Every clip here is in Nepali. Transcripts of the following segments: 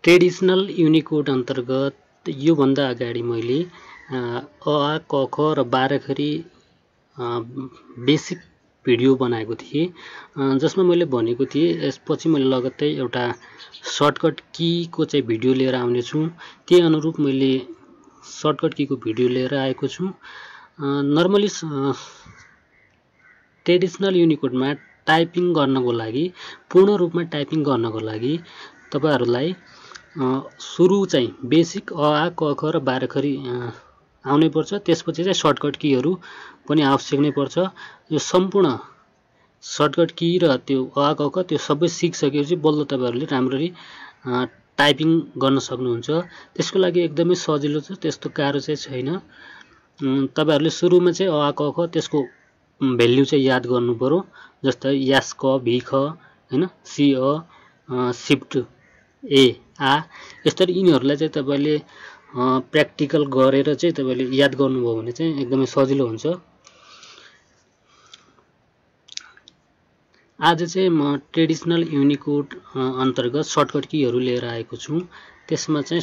ट्रेडिसनल युनिकोड अन्तर्गत योभन्दा अगाडि मैले अ आ क ख र 12 खरी बेसिक भिडियो बनाएको थिएँ, जसमा मैले भनेको थिएँ यसपछि मैले लगत्तै एउटा सर्टकट कीको चाहिँ भिडियो लिएर आउने छु। त्यही अनुरूप मैले सर्टकट कीको भिडियो लिएर आएको छु। नर्मली ट्रेडिसनल युनिकोडमा टाइपिङ गर्नको लागि, पूर्ण रूपमा टाइपिङ गर्नको लागि तपाईहरुलाई सुरु चाहिँ बेसिक अ आ क ख र 12 खरी आउनै पर्छ। त्यसपछि चाहिँ सर्टकट कीहरु पनि आवश्यक नै पर्छ। यो सम्पूर्ण सर्टकट की र त्यो अ आ क ख त्यो सबै सिकिसकेपछि बल्ल तपाईहरुले राम्ररी टाइपिङ गर्न सक्नुहुन्छ। त्यसको लागि एकदमै सजिलो छ, त्यस्तो गाह्रो चाहिँ छैन। तपाईहरुले सुरुमा चाहिँ अ आ क ख त्यसको भ्यालु चाहिँ याद गर्नु पर्यो। जस्तै यास क भी ख हैन, सी अ शिफ्ट ए आ, यसरी यिनीहरुलाई चाहिँ तपाईले प्र्याक्टिकल गरेर चाहिँ तपाईले याद गर्नुभयो भने चाहिँ एकदमै सजिलो हुन्छ। आज चाहिँ म ट्रेडिसनल युनिकोड अन्तर्गत सर्टकट कीहरु लिएर आएको छु। त्यसमा चाहिँ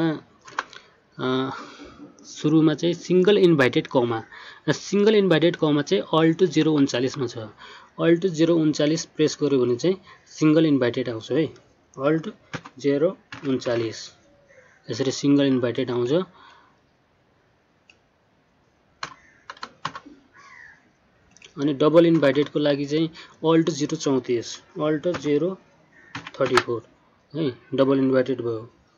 सुरुमा चाहिँ single inverted comma, single inverted comma चाहिँ अल्ट 039 मा छ। अल्ट 039 प्रेस गर्यो भने चाहिँ सिंगल इन्भाइटेड आउँछ है। अल्ट 039 यसरी सिंगल इन्भाइटेड आउँछ। अनि डबल इन्भाइटेड को लागि चाहिँ अल्ट 034, अल्ट 034 है, डबल इन्भाइटेड भयो।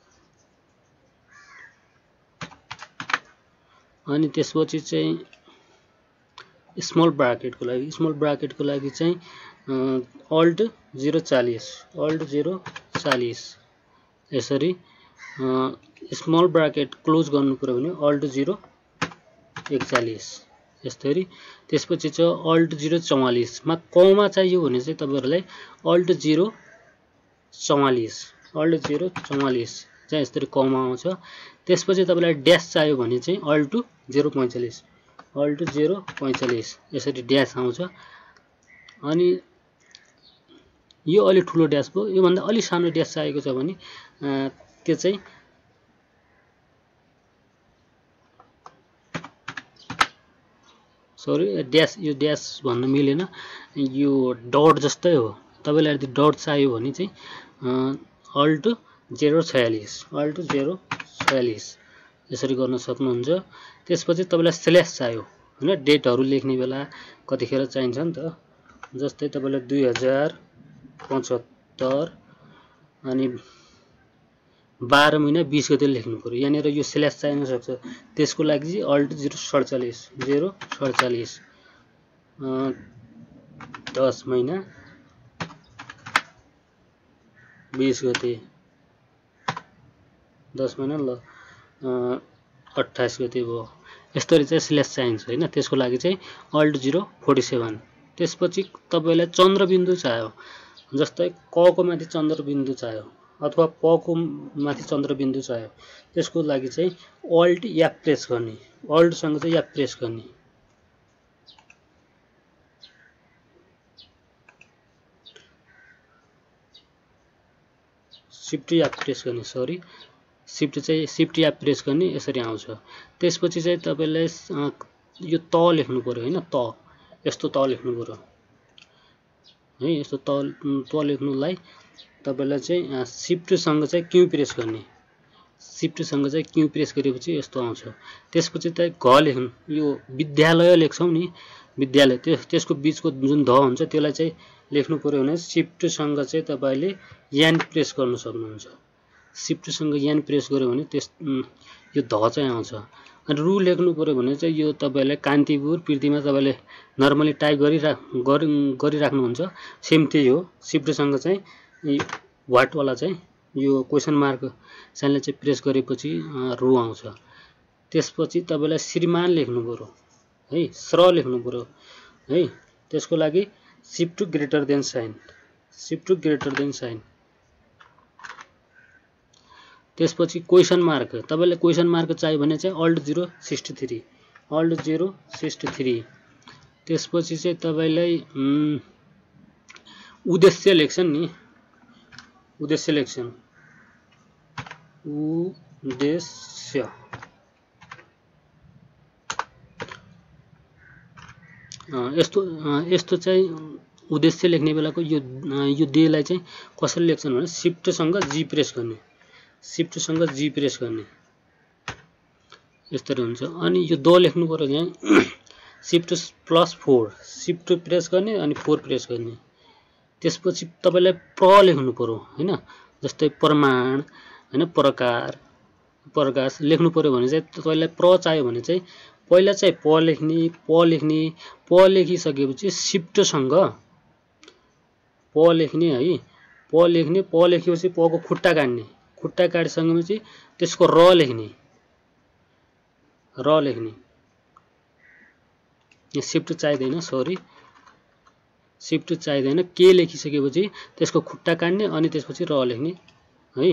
अनि त्यसपछि चाहिँ स्मल ब्राकेटको लागि चाहिँ अल्ट 040, अल्ट 040 यसरी स्मल ब्राकेट क्लोज गर्नु पर्यो भने अल्ट 041 यसरी। त्यसपछि चाहिँ अल्ट 044 मा कमा चाहियो भने चाहिँ तपाईहरुलाई अल्ट 044, अल्ट 044 चाहिँ यसरी कमा आउँछ। त्यसपछि तपाईलाई ड्याश चाहियो भने चाहिँ अल्ट 045, अल्ट 045 यसरी ड्याश आउँछ। अनि यो अलि ठुलो ड्याश भयो। यो भन्दा अलि सानो ड्याश चाहिएको छ भने त्यो चाहिँ ड्याश, यो ड्याश भन्न मिलेन, यो डट जस्तै हो। तपाईलाई यदि डट चाहियो भने चाहिँ अल्ट 046, अल्ट 046 यसरी गर्न सक्नुहुन्छ। त्यसपछि तपाईलाई स्ल्याश चाहियो हैन, डेटहरु लेख्ने बेला कतिखेर चाहिन्छ नि त। जस्तै तपाईलाई 2075 अनि 12 महिना 20 गते लेख्नु पर्यो। यहाँनेर यो स्ल्याश चाहिन सक्छ। त्यसको लागि चाहिँ अल्ट 047, 047 10 महिना 20 गते, 10 महिना ल 28 गते भयो। यसरी चाहिँ स्ल्याश चाहिन्छ हैन। त्यसको लागि चाहिँ अल्ट 047। त्यसपछि तपाईलाई चन्द्रबिन्दु चाहियो, जस्तै क को माथि चन्द्रबिन्दु चाहियो अथवा प को माथि चन्द्रबिन्दु चाहियो। त्यसको लागि चाहिँ अल्ट एफ प्रेस गर्ने, अल्ट सँग चाहिँ एफ प्रेस गर्ने। शिफ्ट एफ प्रेस गर्ने, सरी शिफ्ट एफ प्रेस गर्ने, यसरी आउँछ। त्यसपछि चाहिँ तपाईलाई यो त लेख्नु पर्यो हैन, त यस्तो त लेख्नु पर्यो है। यस्तो त लेख्नुलाई तपाईलाई चाहिँ शिफ्ट सँग चाहिँ क्यू प्रेस गर्ने, शिफ्ट सँग चाहिँ क्यू प्रेस गरेपछि यस्तो आउँछ। त्यसपछि चाहिँ घ लेख्नु, यो विद्यालय लेख्छौं नि, विद्यालय, त्यसको बीचको जुन ध हुन्छ त्यसलाई चाहिँ लेख्नु पर्यो भने शिफ्ट सँग चाहिँ तपाईले यान प्रेस गर्न सक्नुहुन्छ। शिफ्ट सँग यान प्रेस गर्यो भने यो ध चाहिँ आउँछ। अनि रु लेख्नु पर्यो भने चाहिँ यो तपाईलाई कान्तिपुर पृथ्वीमा तपाईले नर्मली टाइप गरिराख्नुहुन्छ, सेम त्यही हो। शिफ्ट सँग चाहिँ व्हाट वाला चाहिँ यो क्वेशन मार्क साइनले चाहिँ प्रेस गरेपछि रु आउँछ। त्यसपछि तपाईलाई श्रीमान लेख्नु पर्यो है, श्र लेख्नु पर्यो है। त्यसको लागि shift greater than sign, shift greater than sign. त्यसपछि क्वेशन मार्क, तपाईलाई क्वेशन मार्क चाहियो भने चाहिँ अल्ट 063, अल्ट 063। त्यसपछि चाहिँ तपाईलाई उद्देश्य लेख्छन् नि, उद्देश्य लेख्छन्, उद्देश्य यस्तो चाहिँ उद्देश्य लेख्ने बेलाको यो देलाई चाहिँ कसरी लेख्छन् भने शिफ्टसँग जी प्रेस गर्ने, शिफ्टसँग जी प्रेस गर्ने यस्तरी हुन्छ। अनि यो द लेख्नु पर्यो चाहिँ शिफ्ट +4 शिफ्ट प्रेस गर्ने अनि 4 प्रेस गर्ने। त्यसपछि तपाईलाई प्र लेख्नु पर्यो हैन, जस्तै प्रमाण हैन, प्रकार, प्रकाश लेख्नु पर्यो भने चाहिँ तपाईलाई प्र चाहियो भने चाहिँ पहिला चाहिँ प लेख्ने, प लेखिसकेपछि शिफ्टसँग प लेख्ने है, प लेखेपछि प को खुट्टा काट्ने, खुट्टा काटिसकेपछि त्यसको र लेख्ने, यो शिफ्ट चाहिदैन, सरी शिफ्ट चाहिदैन। के लेखिसकेपछि त्यसको खुट्टा काट्ने अनि त्यसपछि र लेख्ने है।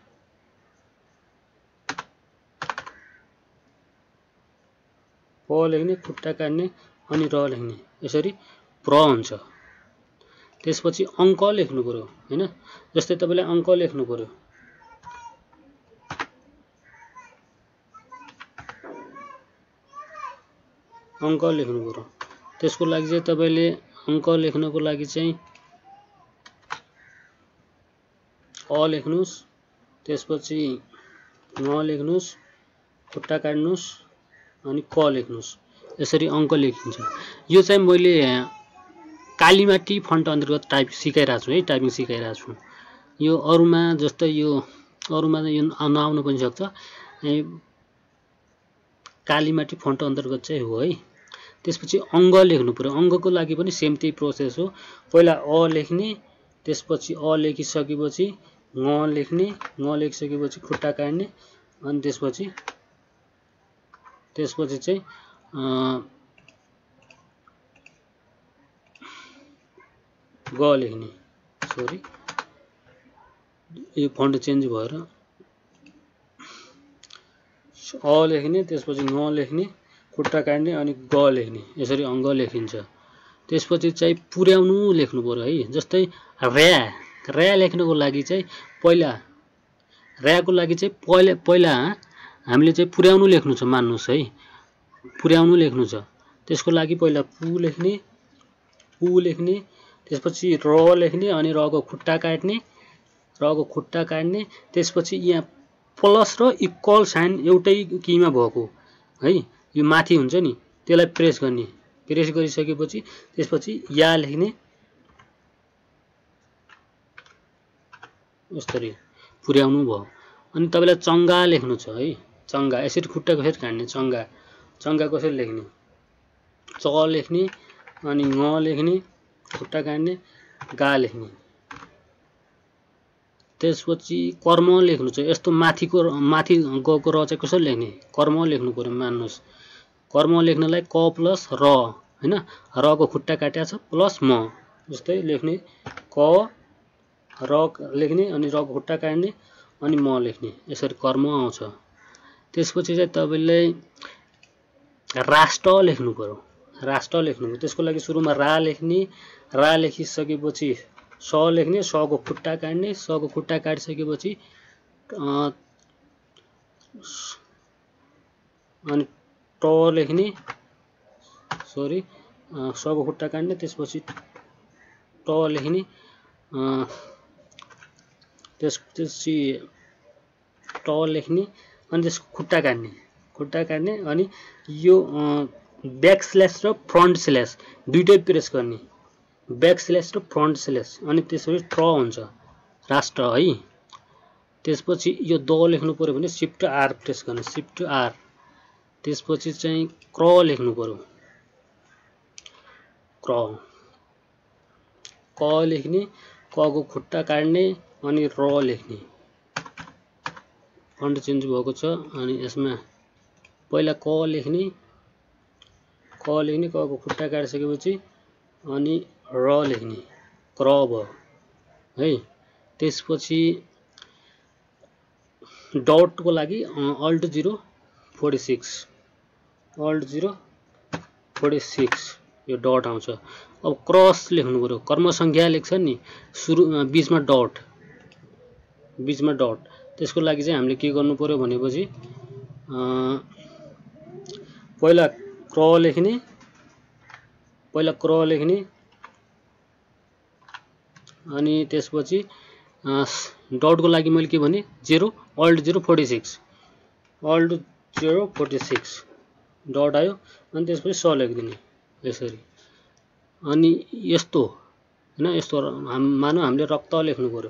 प लेख्ने, खुट्टा काट्ने अनि र लेख्ने, यसरी प्र हुन्छ। त्यसपछि अङ्क लेख्नु पर्यो हैन, जस्तै तपाईलाई अङ्क लेख्नु पर्यो, अङ्क लेख्नु पर्यो। त्यसको लागि चाहिँ तपाईले अङ्क लेख्नको लागि चाहिँ अ लेख्नुस्, त्यसपछि न लेख्नुस्, खुट्टा काट्नुस् अनि क लेख्नुस्, यसरी अङ्क लेखिन्छ। यो चाहिँ मैले कालीमाटी फन्ट अन्तर्गत टाइप सिकाइरहेको छु है, टाइपिङ सिकाइरहेको छु। यो अरुमा जस्तै यो अरुमा यो नआउन पनि सक्छ, कालीमाटी फन्ट अन्तर्गत चाहिँ हो है। त्यसपछि अङ्ग लेख्नु पर्यो, अङ्गको लागि पनि सेम त्यही प्रोसेस हो। पहिला अ लेख्ने, त्यसपछि अ लेखिसकेपछि ङ लेख्ने, ङ लेखिसकेपछि खुट्टा काट्ने अनि त्यसपछि चाहिँ ग लेख्ने, सरी यो फन्ट चेन्ज भएर अ लेख्ने, त्यसपछि ङ लेख्ने, खुट्टा काट्ने अनि ग लेख्ने, यसरी अङ्ग लेखिन्छ। त्यसपछि चाहिँ पुर्याउनु लेख्नु पर्यो है, जस्तै र्या लेख्नको लागि चाहिँ पहिला र्याको लागि चाहिँ पहिला हामीले चाहिँ पुर्याउनु लेख्नु छ, मान्नुस् है, पुर्याउनु लेख्नु छ। त्यसको लागि पहिला पु लेख्ने, त्यसपछि र लेख्ने अनि र को खुट्टा काट्ने, त्यसपछि यहाँ प्लस र इक्वल साइन एउटै कीमा भएको है, यो माथि हुन्छ नि त्यसलाई प्रेस गर्ने, प्रेस गरिसकेपछि त्यसपछि या लेख्ने, यसरी पुर्याउनु भयो। अनि तपाईलाई चङ्गा लेख्नु छ है, चङ्गा यसरी खुट्टा कसरी काट्ने, चङ्गा कसरी लेख्ने, च लेख्ने अनि ङ लेख्ने, खुट्टा काट्ने, गा लेख्ने। त्यसपछि कर्म लेख्नु छ, यस्तो माथि गएको र चाहिँ कसरी लेख्ने, कर्म लेख्नु पर्यो, मान्नुस्। कर्म लेख्नलाई क प्लस र हैन, र को खुट्टा काटेको छ प्लस म, जस्तै लेख्ने क र लेख्ने अनि र को खुट्टा काट्ने अनि म लेख्ने, यसरी कर्म आउँछ। त्यसपछि चाहिँ तपाईले राष्ट्र लेख्नु पर्यो, त्यसको लागि सुरुमा रा लेख्ने, रा लेखिसकेपछि स लेख्ने, स को खुट्टा काट्ने, स को खुट्टा काटिसकेपछि अनि ट लेख्ने, सरी स को खुट्टा काट्ने, त्यसपछि ट लेख्ने, त्यसपछि ट लेख्ने अनि त्यसको खुट्टा काट्ने अनि यो ब्याक स्ल्यास र फ्रन्ट स्ल्यास दुईटै प्रेस गर्ने, ब्याक स्ल्यास र फ्रन्ट स्ल्यास, अनि त्यसपछि ट्र हुन्छ राष्ट्र है। त्यसपछि यो द लेख्नु पर्यो भने शिफ्ट आर प्रेस गर्ने, शिफ्ट आर। त्यसपछि चाहिँ क्र लेख्नु पर्यो, क लेख्ने, क को खुट्टा काट्ने अनि र लेख्ने, फन्ट चेन्ज भएको छ। अनि यसमा पहिला क लेख्ने, क को खुट्टा काटिसकेपछि अनि र लेख्ने, क्र भयो है। त्यसपछि डटको लागि अल्ट 046 यो डट आउँछ। अब क्रस लेख्नु पर्यो, कर्म संख्या लेख्छ नि, सुरु बीचमा डट, त्यसको लागि चाहिँ हामीले के गर्नु पर्यो भनेपछि पहिला क्रु लेख्ने अनि त्यसपछि डटको लागि मैले के भने 0 alt 046 alt 046 डट आयो अनि त्यसपछि स लेखिदिने यसरी। अनि यस्तो हैन, यस्तो मानौ हामीले रक्त लेख्नु पर्यो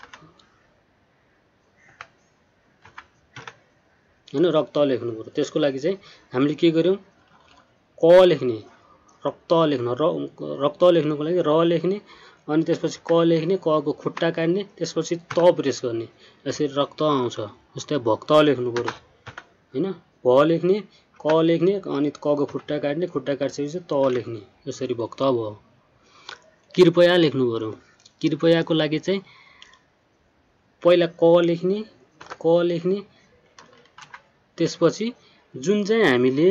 हैन, रक्त लेख्नु पर्यो। त्यसको लागि चाहिँ हामीले के गर्यौं, क लेख्ने, रक्त लेख्नु, रक्त लेख्नुको लागि र लेख्ने अनि त्यसपछि क लेख्ने, क को खुट्टा काट्ने, त्यसपछि त प्रेस गर्ने, यसरी रक्त आउँछ। जस्तै भक्त लेख्नु पर्यो हैन, भ लेख्ने, क लेख्ने अनि क को खुट्टा काट्ने, खुट्टा काटिसकेपछि त लेख्ने, यसरी भक्त भयो। कृपया लेख्नु पर्यो। कृपयाको लागि चाहिँ पहिला क लेख्ने त्यसपछि जुन चाहिँ हामीले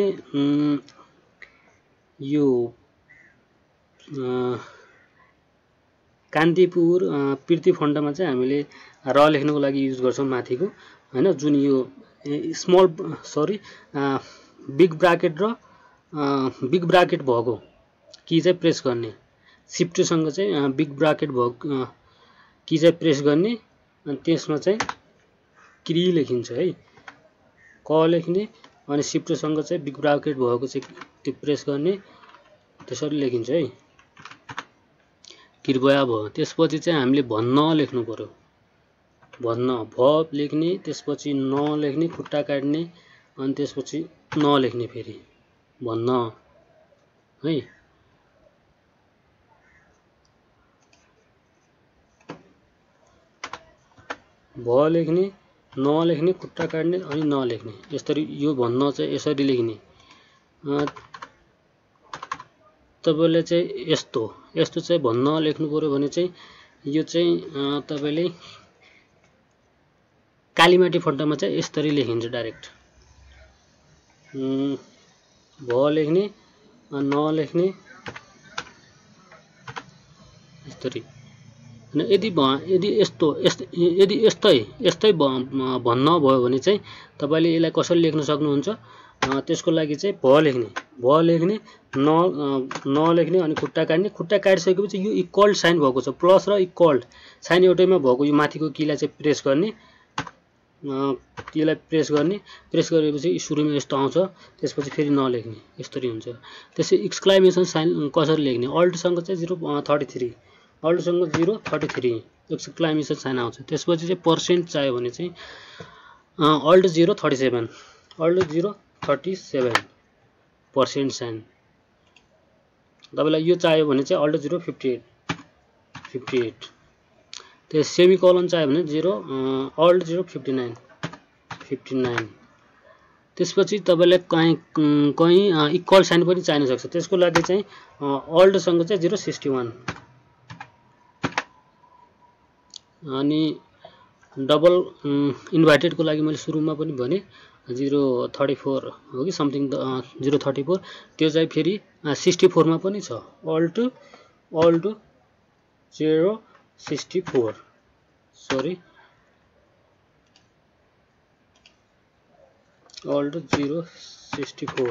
यो कान्तिपुर प्रीति फण्डमा चाहिँ हामीले र लेख्नुको लागि युज गर्छौं माथिको हैन, जुन यो बिग ब्राकेट र बिग ब्राकेट भएको की चाहिँ प्रेस गर्ने, शिफ्ट सँग चाहिँ बिग ब्राकेट भएको की चाहिँ प्रेस गर्ने अनि त्यसमा चाहिँ क्री लेखिन्छ है, क लेख्ने अनि शिफ्ट सँग चाहिँ बिग ब्राकेट भएको चाहिँ त्यो प्रेस गर्ने, त्यसरी लेखिन्छ है, कृपया भयो। त्यसपछि चाहिँ हामीले भन्न लेख्नु पर्यो, भन्न, भ लेख्ने, त्यसपछि न लेख्ने, खुट्टा काट्ने अनि त्यसपछि न लेख्ने, फेरि भन्न है। भ लेख्ने, न लेख्ने, खुट्टा काट्ने अनि न लेख्ने, यसरी यो भन्न चाहिँ यसरी लेख्ने। तपाईले चाहिँ यस्तो चाहिँ भन्न लेख्नु पर्यो भने चाहिँ यो चाहिँ तपाईले कालीमाटी फण्डामा चाहिँ यसरी लेखिन्छ डाइरेक्ट, भ लेख्ने, न लेख्ने, यसरी। यदि यस्तै भन्न भयो भने चाहिँ तपाईले यसलाई कसरी लेख्न सक्नुहुन्छ, त्यसको लागि चाहिँ भ लेख्ने, न लेख्ने अनि खुट्टा काट्ने, खुट्टा काटिसकेपछि यो इक्वल साइन भएको छ, प्लस र इक्वल साइन एउटैमा भएको यो माथिको कीलाई चाहिँ प्रेस गर्ने, प्रेस गरेपछि सुरुमा यस्तो आउँछ, त्यसपछि फेरि नलेख्ने, यसरी हुन्छ। त्यसै एक्सक्लामेसन साइन कसरी लेख्ने, अल्ट सँग चाहिँ 033 अल्ट सँग 033 एक्सक्लामेसन साइन आउँछ। त्यसपछि चाहिँ पर्सेन्ट चाहियो भने चाहिँ अल्ट 037 पर्सेन्ट साइन। तपाईलाई यो चाहियो भने चाहिँ अल्ट 058 त्यस सेमिकोलन चाहियो भने अल्ट 059 त्यसपछि तपाईलाई कहीं इक्वल साइन पनि चाहिन सक्छ। त्यसको लागि चाहिँ अल्ट सँग चाहिँ 061 अनि डबल इन्भर्टेड को लागि मैले सुरुमा पनि भने 034 हो कि समथिङ 034, त्यो चाहिँ फेरि 64 मा पनि छ, अल्ट 064 सरी अल्ट 064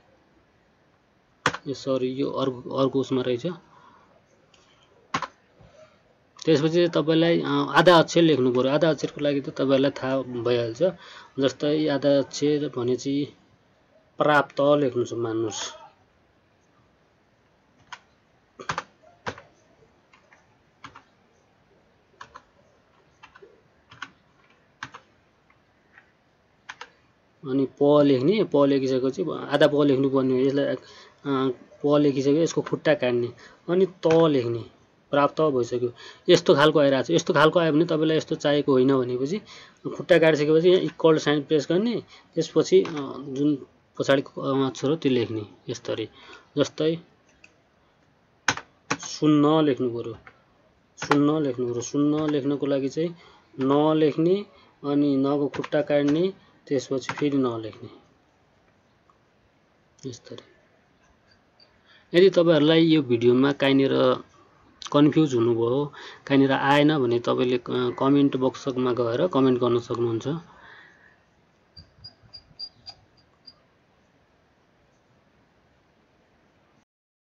सरी यो अर्को उसमा रहेछ। त्यसपछि तपाईलाई आधा अक्षर लेख्नु पर्यो। आधा अक्षरको लागि त तपाईलाई थाहा भइहाल्छ, जस्तै आधा अक्षर भने चाहिँ प्राप्त लेख्नु छ मान्नुस्, अनि प लेख्ने, प लेखिसकेपछि आधा प लेख्नु पर्ने हो, यसलाई प लेखिसक्यो यसको खुट्टा काट्ने अनि त लेख्ने, प्राप्त भइसक्यो। यस्तो खालको आइरहेको छ। यस्तो खालको आयो भने तपाईलाई यस्तो चाहिएको होइन भनेपछि खुट्टा काटिसकेपछि यहाँ इक्वल साइन प्रेस गर्ने, त्यसपछि जुन पछाडिको अक्षर हो त्यो लेख्ने, यसरी। जस्तै 0 लेख्नु पर्यो, 0 लेख्नको लागि चाहिँ न लेख्ने अनि न को खुट्टा काट्ने, त्यसपछि फेरि न लेख्ने, यसरी। यदि तपाईहरुलाई यो भिडियोमा काइनेर कन्फ्युज हुनुभयो कहीँनिर आएन भने तपाईँले कमेन्ट बक्समा गएर कमेन्ट गर्न सक्नुहुन्छ।